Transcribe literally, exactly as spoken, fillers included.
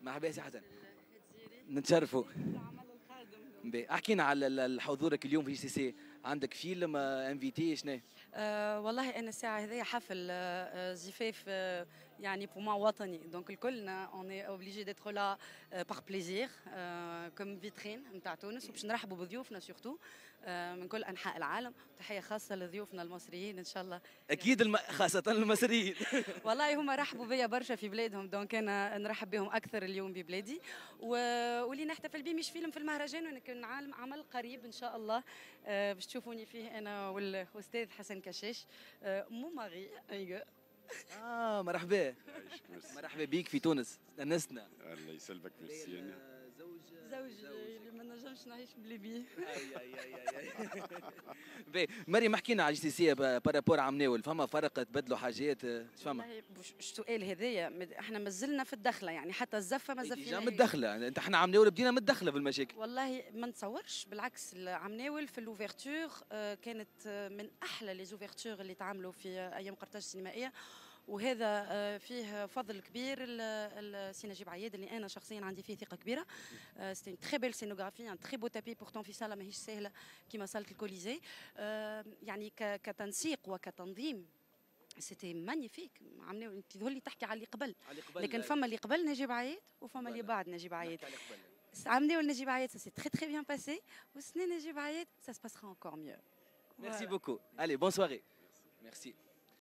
مرحبا سي حسن. نتشرفوا. باهي احكينا على حضورك اليوم في جي سي سي، عندك فيلم انفيتي شنو؟ أه والله انا الساعه هذيا حفل أه زفاف أه يعني بور موا وطني، دونك الكلنا اون اي اوبليجي ديتر لا بار بليزير كوم فيترين نتاع تونس، وباش نرحبوا بضيوفنا سورتو أه من كل انحاء العالم. تحيه خاصه لضيوفنا المصريين ان شاء الله. اكيد الم... خاصه المصريين. والله هما رحبوا بيا برشا في بلادهم، دونك انا نرحب بهم اكثر اليوم ببلادي، و... واللي نحتفل به مش فيلم في المهرجان، ولكن عمل قريب ان شاء الله أه باش تشوفوني فيه انا والاستاذ حسن كشاش أه مو ماري ايوه. اه مرحبا. مرحبا بيك في تونس، انسنا. الله يسلمك. ميرسي. انا زوج زوج اللي ما نجمش نعيش بلي بيه. اي اي اي اي باهي مريم احكينا على جي سي سي بارابور عام ناول، فما فرق تبدلوا حاجات اش فما؟ والله السؤال هذايا احنا مازلنا في الدخله، يعني حتى الزفه ما زفيناش. ديجا متدخله، انت احنا عام ناول بدينا متدخله في المشاكل. والله ما نتصورش، بالعكس عام ناول في الاوفرتور كانت من احلى لي زوفرتور اللي تعملوا في ايام قرطاج السينمائيه، وهذا فيه فضل كبير لسي نجيب عياد اللي انا شخصيا عندي فيه ثقه كبيره. سيتي اون تري بيل سينوغرافي، ان تري بو تابي، بورتون في صاله ماهيش سهله كيما صاله الكوليزي. يعني كتنسيق وكتنظيم سيتي مانيفيك. عملوا انت تظهر لي تحكي على اللي قبل، لكن فما اللي قبل نجيب عياد وفما اللي بعد نجيب عياد. عملوا نجيب عياد سا سي تري تري بيان باسي، والسنه نجيب عياد سا سباسera encore mieux. Merci beaucoup. Allez, bonne soirée. Merci.